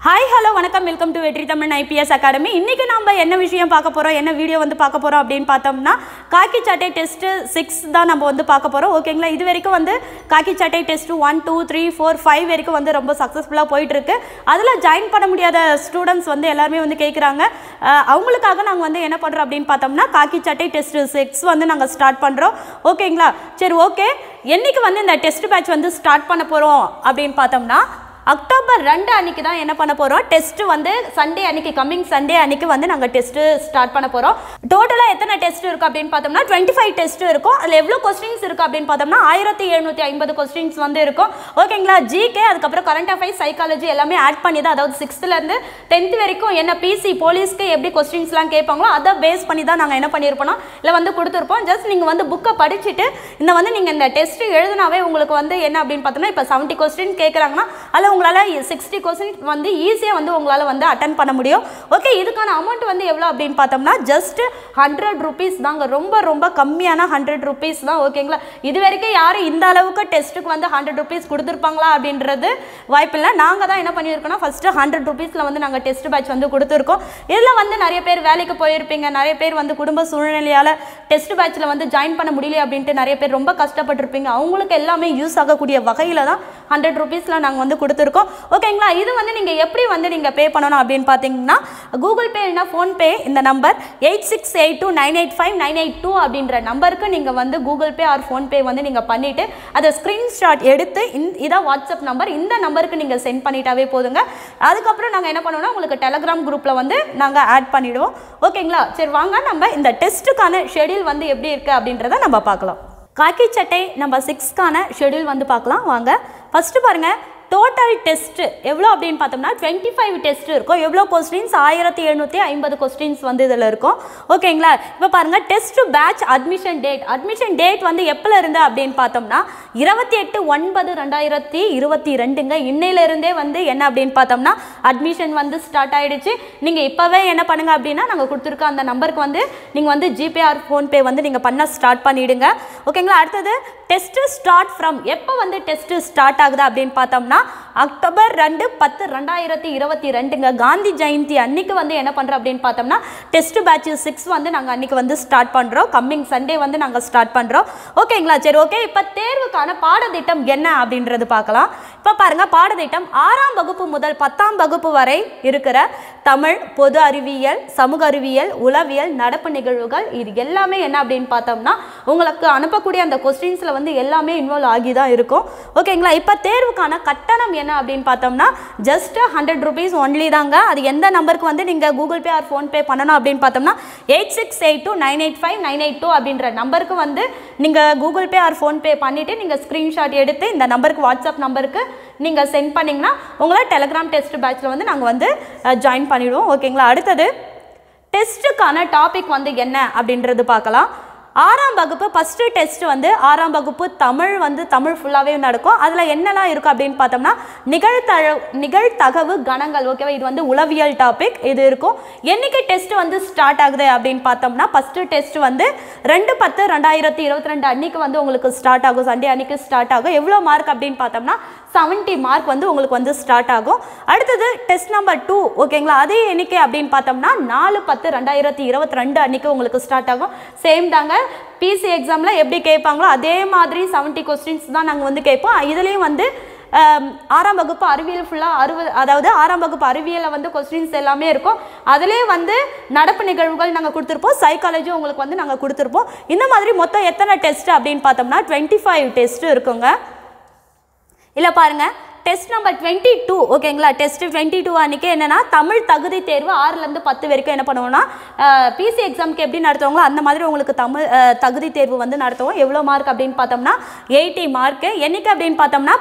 Hi hello வணக்கம் welcome to Vetri Tamil IPS academy. இன்றைக்கி நம்ம என்ன விஷயம் பார்க்க போகிறோம், என்ன வீடியோ வந்து பார்க்க போகிறோம் அப்படின்னு பார்த்தோம்னா காக்கி சட்டை டெஸ்ட்டு 6 தான் நம்ம வந்து பார்க்க போகிறோம். ஓகேங்களா, இது வரைக்கும் வந்து காக்கி சட்டை டெஸ்ட்டு 1 2 3 4 5 வரைக்கும் வந்து ரொம்ப சக்ஸஸ்ஃபுல்லாக போயிட்டுருக்கு. அதில் ஜாயின் பண்ண முடியாத ஸ்டூடெண்ட்ஸ் வந்து எல்லாருமே வந்து கேட்குறாங்க. அவங்களுக்காக நாங்கள் வந்து என்ன பண்ணுறோம் அப்படின்னு பார்த்தோம்னா காக்கி சட்டை டெஸ்ட்டு 6 வந்து நாங்கள் ஸ்டார்ட் பண்ணுறோம். ஓகேங்களா, சரி ஓகே. என்றைக்கு வந்து இந்த டெஸ்ட் பேட்ச் வந்து ஸ்டார்ட் பண்ண போகிறோம் அப்படின்னு பார்த்தோம்னா அக்டோபர் 2 அன்றைக்கி தான் என்ன பண்ண போகிறோம், டெஸ்ட்டு வந்து சண்டே அன்றைக்கி, கம்மிங் சண்டே அன்றைக்கி வந்து நாங்கள் டெஸ்ட்டு ஸ்டார்ட் பண்ண போகிறோம். டோட்டலாக எத்தனை டெஸ்ட் இருக்குது அப்படின்னு பார்த்தோம்னா 25 டெஸ்ட்டு இருக்கும். அதில் எவ்வளோ கொஸ்டின்ஸ் இருக்குது அப்படின்னு பார்த்தோம்னா 1750 கொஸ்டின்ஸ் வந்து இருக்கும். ஓகேங்களா, ஜிகே அதுக்கப்புறம் கரண்ட் அஃபேர்ஸ், சைக்காலஜி எல்லாமே ஆட் பண்ணி தான், அதாவது 6th to 10th வரைக்கும் என்ன பிசி போலீஸ்க்கு எப்படி கொஸ்டின்ஸ்லாம் கேட்பாங்களோ அதை பேஸ் பண்ணி தான் நாங்கள் என்ன பண்ணியிருப்போம் இல்லை வந்து கொடுத்துருப்போம். ஜஸ்ட் நீங்கள் வந்து புக்கை படிச்சுட்டு வந்து நீங்கள் இந்த டெஸ்ட்டு எழுதினாவே உங்களுக்கு வந்து என்ன அப்படின்னு பார்த்தோம்னா இப்போ 70 கொஸ்டின் கேட்குறாங்கன்னா அதில் உங்களால் 60 கொஸ்டின் வந்து ஈஸியாக வந்து உங்களால் வந்து அட்டன் பண்ண முடியும். ஓகே, இதுக்கான அமௌண்ட் வந்து எவ்வளோ அப்படின்னு பார்த்தோம்னா ஜஸ்ட் 100 rupees தாங்க. ரொம்ப ரொம்ப கம்மியான 100 rupees தான். ஓகேங்களா, இது வரைக்கும் யாரும் இந்த அளவுக்கு டெஸ்ட்டுக்கு வந்து 100 rupees கொடுத்துருப்பாங்களா அப்படின்றது வாய்ப்பில்லை. நாங்கள் தான் என்ன பண்ணியிருக்கோம்னா ஃபஸ்ட்டு 100 rupeesல வந்து நாங்கள் டெஸ்ட் பேட்ச் வந்து கொடுத்துருக்கோம். இதில் வந்து நிறைய பேர் வேலைக்கு போயிருப்பீங்க, நிறைய பேர் வந்து குடும்ப சூழ்நிலையால் டெஸ்ட் பேட்சில் வந்து ஜாயின் பண்ண முடியல அப்படின்ட்டு நிறைய பேர் ரொம்ப கஷ்டப்பட்டுருப்பீங்க. அவங்களுக்கு எல்லாமே யூஸ் ஆகக்கூடிய வகையில் தான் 100 rupeesல நாங்கள் வந்து கொடுத்துருக்கோம். ஓகேங்களா, இது வந்து நீங்கள் எப்படி வந்து நீங்கள் பே பண்ணணும் அப்படின்னு பார்த்தீங்கன்னா கூகுள் பே இல்லைனா ஃபோன்பே, இந்த நம்பர் 8682985982 அப்படின்ற நம்பருக்கு நீங்கள் வந்து கூகுள் பே ஆர் ஃபோன்பே வந்து நீங்கள் பண்ணிவிட்டு அதை ஸ்க்ரீன்ஷாட் எடுத்து இதான் வாட்ஸ்அப் நம்பர், இந்த நம்பருக்கு நீங்கள் சென்ட் பண்ணிட்டாவே போதுங்க. அதுக்கப்புறம் நாங்கள் என்ன பண்ணுவோம்னா உங்களுக்கு டெலகிராம் குரூப்பில் வந்து நாங்கள் ஆட் பண்ணிவிடுவோம். ஓகேங்களா, சரி வாங்க நம்ம இந்த டெஸ்ட்டுக்கான ஷெடியூல் வந்து எப்படி இருக்குது அப்படின்றத நம்ம பார்க்கலாம். காக்கி சட்டை நம்பர் 6க்கான ஷெடியூல் வந்து பார்க்கலாம் வாங்க. ஃபஸ்ட்டு பாருங்கள், டோட்டல் டெஸ்ட்டு எவ்வளோ அப்படின்னு பார்த்தோம்னா 25 டெஸ்ட் இருக்கும். எவ்வளோ கொஸ்டின்ஸ், 1750 கொஸ்டின்ஸ் வந்து இதில் இருக்கும். ஓகேங்களா, இப்போ பாருங்கள் டெஸ்ட் பேட்ச் அட்மிஷன் டேட் வந்து எப்போல இருந்து அப்படின்னு பார்த்தோம்னா 28/9/2022ங்க. இன்னையிலேருந்தே வந்து என்ன அப்படின்னு பார்த்தோம்னா அட்மிஷன் வந்து ஸ்டார்ட் ஆகிடுச்சு. நீங்கள் இப்போவே என்ன பண்ணுங்கள் அப்படின்னா நாங்கள் கொடுத்துருக்க அந்த நம்பருக்கு வந்து நீங்கள் வந்து ஜிபே ஆர் ஃபோன்பே வந்து நீங்கள் பண்ண ஸ்டார்ட் பண்ணிவிடுங்க. ஓகேங்களா, அடுத்தது டெஸ்ட்டு ஸ்டார்ட் ஃப்ரம் எப்போ வந்து டெஸ்ட்டு ஸ்டார்ட் ஆகுது அப்படின்னு பார்த்தோம்னா அக்டோபர் 2/10/2022ங்க. காந்தி ஜெயந்தி அன்னைக்கு வந்து என்ன பண்ணுறோம் அப்படின்னு பார்த்தோம்னா டெஸ்ட் பேட்ச் 6 வந்து நாங்கள் அன்றைக்கி வந்து ஸ்டார்ட் பண்ணுறோம். கம்மிங் சண்டே வந்து நாங்கள் ஸ்டார்ட் பண்ணுறோம். ஓகேங்களா, சரி ஓகே. இப்போ தேர்வுக்கான பாடத்திட்டம் என்ன அப்படின்றது பார்க்கலாம். இப்போ பாருங்கள், பாடத்திட்டம் 6ஆம் வகுப்பு முதல் 10ஆம் வகுப்பு வரை இருக்கிற தமிழ், பொது அறிவியல், சமூக அறிவியல், உளவியல், நடப்பு நிகழ்வுகள், இது எல்லாமே என்ன அப்படின்னு பார்த்தோம்னா உங்களுக்கு அனுப்பக்கூடிய அந்த கொஸ்டின்ஸில் வந்து எல்லாமே இன்வால்வ் ஆகி தான் இருக்கும். ஓகேங்களா, இப்போ தேர்வுக்கான கட்டணம் என்ன அப்படின்னு பார்த்தோம்னா ஜஸ்ட் 100 rupees ஒன்லி தாங்க. அது எந்த நம்பருக்கு வந்து நீங்கள் கூகுள் பே ஆர் ஃபோன்பே பண்ணணும் அப்படின்னு பார்த்தோம்னா 8682985982 அப்படின்ற நம்பருக்கு வந்து நீங்கள் கூகுள் பே ஆர் ஃபோன்பே பண்ணிவிட்டு நீங்கள் ஸ்க்ரீன்ஷாட் எடுத்து இந்த நம்பருக்கு வாட்ஸ்அப் நம்பருக்கு நீங்கள் சென்ட் பண்ணிங்கன்னா உங்களை டெலகிராம் டெஸ்ட் பேட்சில் வந்து நாங்கள் வந்து ஜாயின் பண்ணிவிடுவோம். ஓகேங்களா, அடுத்தது டெஸ்ட்டுக்கான டாபிக் வந்து என்ன அப்படின்றது பார்க்கலாம். 6ஆம் வகுப்பு ஃபஸ்ட்டு டெஸ்ட் வந்து 6ஆம் வகுப்பு தமிழ் வந்து தமிழ் ஃபுல்லாகவே நடக்கும். அதில் என்னெல்லாம் இருக்கும் அப்படின்னு பார்த்தோம்னா நிகழ்தகவு கணங்கள். ஓகேவா, இது வந்து உளவியல் டாபிக் இது இருக்கும். என்றைக்கு டெஸ்ட் வந்து ஸ்டார்ட் ஆகுது அப்படின்னு பார்த்தோம்னா ஃபஸ்ட்டு டெஸ்ட் வந்து 2/10/2022 அன்றைக்கி வந்து உங்களுக்கு ஸ்டார்ட் ஆகும். சண்டே அன்றைக்கி ஸ்டார்ட் ஆகும். எவ்வளோ மார்க் அப்படின்னு பார்த்தோம்னா 70 மார்க் வந்து உங்களுக்கு வந்து ஸ்டார்ட் ஆகும். அடுத்தது டெஸ்ட் நம்பர் 2. ஓகேங்களா, அதே எண்ணிக்கை அப்படின்னு பார்த்தோம்னா 4/10/2022 அன்றைக்கி உங்களுக்கு ஸ்டார்ட் ஆகும். சேம் தாங்க, பிசி எக்ஸாமில் எப்படி கேட்பாங்களோ அதே மாதிரி 70 கொஸ்டின்ஸ் தான் நாங்கள் வந்து கேட்போம். இதுலேயும் வந்து 6ஆம் வகுப்பு அறிவியல் ஃபுல்லாக 60, அதாவது 6ஆம் வகுப்பு அறிவியலில் வந்து கொஸ்டின்ஸ் எல்லாமே இருக்கும். அதிலே வந்து நடப்பு நிகழ்வுகள் நாங்கள் கொடுத்துருப்போம், சைக்காலஜி உங்களுக்கு வந்து நாங்கள் கொடுத்துருப்போம். இந்த மாதிரி மொத்தம் எத்தனை டெஸ்ட் அப்படின்னு பார்த்தோம்னா 25 டெஸ்ட் இருக்குங்க. இல்லை பாருங்கள், டெஸ்ட் நம்பர் 22. ஓகேங்களா, டெஸ்ட் 22 அன்றைக்கி என்னென்னா தமிழ் தகுதி தேர்வு 6லேருந்து 10 வரைக்கும் என்ன பண்ணுவோம்னா பிசி எக்ஸாமுக்கு எப்படி நடத்துவாங்களோ அந்த மாதிரி உங்களுக்கு தமிழ் தகுதி தேர்வு வந்து நடத்துவோம். எவ்வளோ மார்க் அப்படின்னு பார்த்தோம்னா 80 மார்க்கு. என்றைக்கு அப்படின்னு பார்த்தோம்னா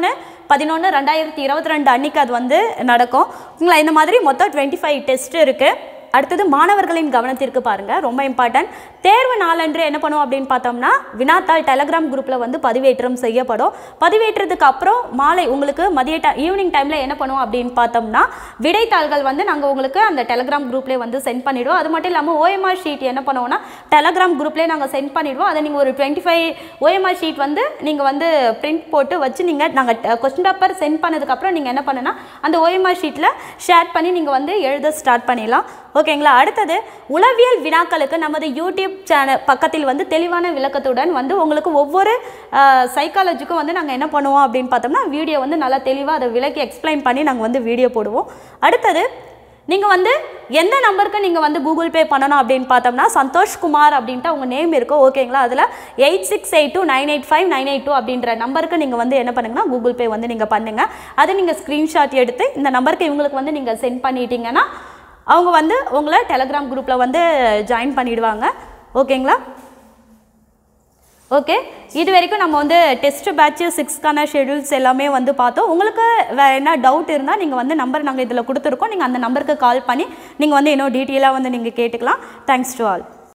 13/11/2022 அன்றைக்கி அது வந்து நடக்கும். ஓகேங்களா, இந்த மாதிரி மொத்தம் 25 டெஸ்ட் இருக்குது. அடுத்தது மாணவர்களின் கவனத்திற்கு பாருங்கள், ரொம்ப இம்பார்ட்டன்ட். தேர்வு நாளன்று என்ன பண்ணுவோம் அப்படின்னு பார்த்தோம்னா வினாத்தாள் டெலகிராம் குரூப்பில் வந்து பதிவேற்றம் செய்யப்படும். பதிவேற்றத்துக்கு அப்புறம் மாலை உங்களுக்கு ஈவினிங் டைமில் என்ன பண்ணுவோம் அப்படின்னு பார்த்தோம்னா விடைத்தாள்கள் வந்து நாங்கள் உங்களுக்கு அந்த டெலகிராம் குரூப்லேயே வந்து சென்ட் பண்ணிவிடுவோம். அது மட்டும் இல்லாமல் OMR ஷீட் என்ன பண்ணுவோம்னா டெலகிராம் குரூப்லேயே நாங்கள் சென்ட் பண்ணிவிடுவோம். அதை நீங்கள் ஒரு 25 OMR ஷீட் வந்து நீங்கள் வந்து பிரிண்ட் போட்டு வச்சு நாங்கள் கொஸ்டின் பேப்பர் சென்ட் பண்ணதுக்கப்புறம் நீங்கள் என்ன பண்ணுன்னா அந்த OMR ஷீட்டில் ஷேர் பண்ணி நீங்கள் வந்து எழுத ஸ்டார்ட் பண்ணிடலாம். ஓகேங்களா. அடுத்தது உளவியல் வினாக்களுக்கு நமது யூடியூப் சேனல் பக்கத்தில் வந்து தெளிவான விளக்கத்துடன் வந்து உங்களுக்கு ஒவ்வொரு சைக்காலஜிக்கும் வந்து நாங்கள் என்ன பண்ணுவோம் அப்படின்னு பார்த்தோம்னா வீடியோ வந்து நல்லா தெளிவாக அதை விளக்கி எக்ஸ்பிளைன் பண்ணி நாங்கள் வந்து வீடியோ போடுவோம். அடுத்தது நீங்கள் வந்து எந்த நம்பருக்கு நீங்கள் வந்து கூகுள் பே பண்ணணும் அப்படின்னு பார்த்தோம்னா சந்தோஷ்குமார் அப்படின்ட்டு உங்கள் நேம் இருக்கும். ஓகேங்களா. அதில் 8682985982 அப்படின்ற நம்பருக்கு நீங்கள் வந்து என்ன பண்ணுங்கன்னா கூகுள் பே வந்து நீங்கள் பண்ணுங்கள். அதை நீங்கள் ஸ்க்ரீன்ஷாட் எடுத்து இந்த நம்பருக்கு இவங்களுக்கு வந்து நீங்கள் சென்ட் பண்ணிட்டீங்கன்னா அவங்க வந்து உங்களை டெலகிராம் குரூப்பில் வந்து ஜாயின் பண்ணிடுவாங்க. ஓகேங்களா. ஓகே, இது வரைக்கும் நம்ம வந்து டெஸ்ட் பேட்ச் 6க்கான ஷெடியூல்ஸ் எல்லாமே வந்து பார்த்தோம். உங்களுக்கு வேறு என்ன டவுட் இருந்தால் நீங்கள் வந்து நம்பர் நாங்கள் இதில் கொடுத்துருக்கோம். நீங்கள் அந்த நம்பருக்கு கால் பண்ணி நீங்கள் வந்து இன்னும் டீட்டெயிலாக வந்து நீங்கள் கேட்டுக்கலாம். Thanks to all.